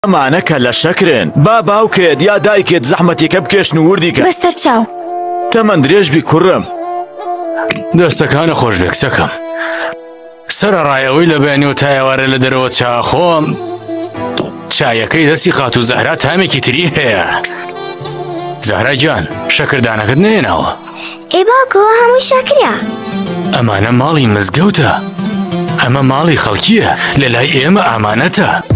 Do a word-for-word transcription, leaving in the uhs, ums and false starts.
ئەمانەکە لە شەکرن با باوکێت یا دایکێت زەحمەتێکە بکێشن و وردی کە بەستەر چاو تەمەند درێژبی کوڕم دەستەکانە خۆش بێ کچەکەم سرە ڕایەوەی لە بەیانەوە تا ئێوارە لە دەرەوە چاخۆم چایەکەی دەستی خات و زەهرا تامێکی تری هەیە. زەهرا گیان شەکردانەکەت نێناوە؟ ئێ باوکەوە هەموو شەکرە. ئەمانە ماڵی مزگەوتە، ئەمە ماڵی خەڵکیە، لە لای ئێمە ئامانەتە.